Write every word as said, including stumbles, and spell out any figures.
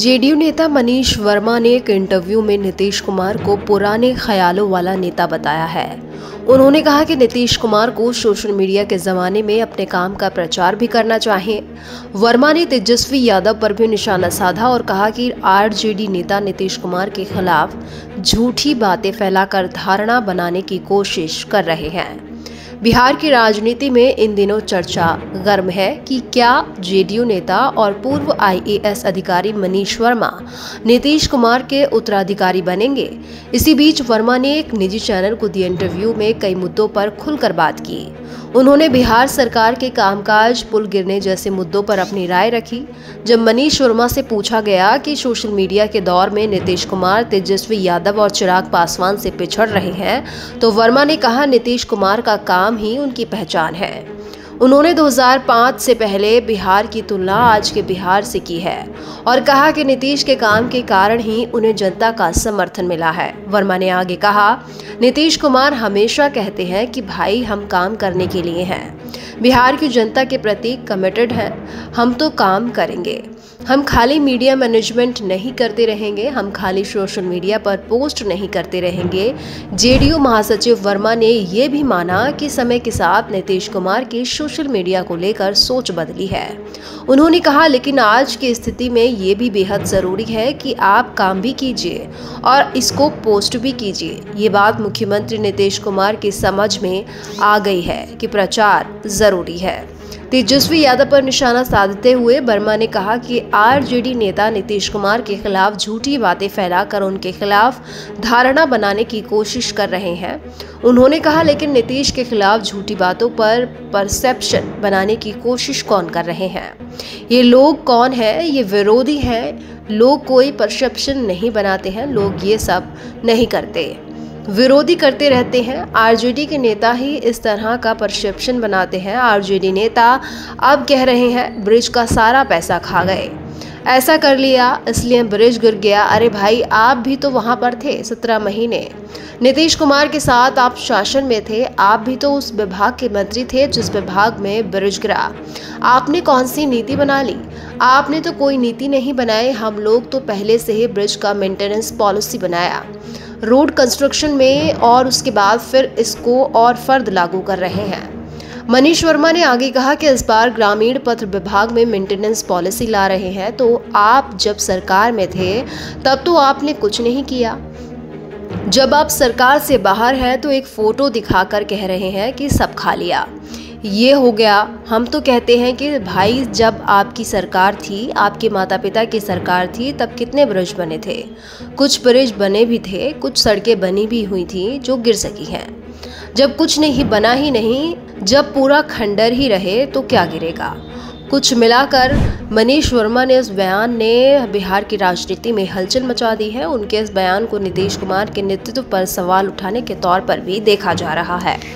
JDU नेता मनीष वर्मा ने एक इंटरव्यू में नीतीश कुमार को पुराने ख्यालों वाला नेता बताया है। उन्होंने कहा कि नीतीश कुमार को सोशल मीडिया के जमाने में अपने काम का प्रचार भी करना चाहिए। वर्मा ने तेजस्वी यादव पर भी निशाना साधा और कहा कि आरजेडी नेता नीतीश कुमार के खिलाफ झूठी बातें फैलाकर धारणा बनाने की कोशिश कर रहे हैं। बिहार की राजनीति में इन दिनों चर्चा गर्म है कि क्या जेडीयू नेता और पूर्व आईएएस अधिकारी मनीष वर्मा नीतीश कुमार के उत्तराधिकारी बनेंगे। इसी बीच वर्मा ने एक निजी चैनल को दिए इंटरव्यू में कई मुद्दों पर खुलकर बात की। उन्होंने बिहार सरकार के कामकाज, पुल गिरने जैसे मुद्दों पर अपनी राय रखी। जब मनीष वर्मा से पूछा गया कि सोशल मीडिया के दौर में नीतीश कुमार तेजस्वी यादव और चिराग पासवान से पिछड़ रहे हैं, तो वर्मा ने कहा नीतीश कुमार का काम ही उनकी पहचान है। उन्होंने दो हज़ार पाँच से पहले बिहार की तुलना आज के बिहार से की है और कहा कि नीतीश के काम के कारण ही उन्हें जनता का समर्थन मिला है। वर्मा ने आगे कहा, नीतीश कुमार हमेशा कहते हैं कि भाई हम काम करने के लिए हैं, बिहार की जनता के प्रति कमिटेड हैं, हम तो काम करेंगे, हम खाली मीडिया मैनेजमेंट नहीं करते रहेंगे, हम खाली सोशल मीडिया पर पोस्ट नहीं करते रहेंगे। जेडीयू महासचिव वर्मा ने ये भी माना कि समय के साथ नीतीश कुमार की सोशल मीडिया को लेकर सोच बदली है। उन्होंने कहा, लेकिन आज की स्थिति में ये भी बेहद ज़रूरी है कि आप काम भी कीजिए और इसको पोस्ट भी कीजिए। ये बात मुख्यमंत्री नीतीश कुमार की समझ में आ गई है कि प्रचार ज़रूरी है। तेजस्वी यादव पर निशाना साधते हुए वर्मा ने कहा कि आरजेडी नेता नीतीश कुमार के खिलाफ झूठी बातें फैलाकर उनके खिलाफ धारणा बनाने की कोशिश कर रहे हैं। उन्होंने कहा, लेकिन नीतीश के खिलाफ झूठी बातों पर परसेप्शन बनाने की कोशिश कौन कर रहे हैं? ये लोग कौन है? ये विरोधी हैं। लोग कोई परसेप्शन नहीं बनाते हैं, लोग ये सब नहीं करते, विरोधी करते रहते हैं। आरजेडी के नेता ही इस तरह का परसेप्शन बनाते हैं। आरजेडी नेता अब कह रहे हैं ब्रिज का सारा पैसा खा गए, ऐसा कर लिया इसलिए ब्रिज गिर गया। अरे भाई, आप भी तो वहां पर थे सत्रह महीने, नीतीश कुमार के साथ आप शासन में थे, आप भी तो उस विभाग के मंत्री थे जिस विभाग में ब्रिज गिरा। आपने कौन सी नीति बना ली? आपने तो कोई नीति नहीं बनाई। हम लोग तो पहले से ही ब्रिज का मेंटेनेंस पॉलिसी बनाया रोड कंस्ट्रक्शन में और उसके बाद फिर इसको और फर्द लागू कर रहे हैं। मनीष वर्मा ने आगे कहा कि इस बार ग्रामीण पथ विभाग में मेंटेनेंस पॉलिसी ला रहे हैं, तो आप जब सरकार में थे तब तो आपने कुछ नहीं किया। जब आप सरकार से बाहर हैं तो एक फोटो दिखाकर कह रहे हैं कि सब खा लिया, ये हो गया। हम तो कहते हैं कि भाई, जब आपकी सरकार थी, आपके माता पिता की सरकार थी, तब कितने ब्रिज बने थे? कुछ ब्रिज बने भी थे, कुछ सड़कें बनी भी हुई थी जो गिर सकी हैं। जब कुछ नहीं बना ही नहीं, जब पूरा खंडर ही रहे तो क्या गिरेगा? कुछ मिलाकर मनीष वर्मा ने इस बयान ने बिहार की राजनीति में हलचल मचा दी है। उनके इस बयान को नीतीश कुमार के नेतृत्व पर सवाल उठाने के तौर पर भी देखा जा रहा है।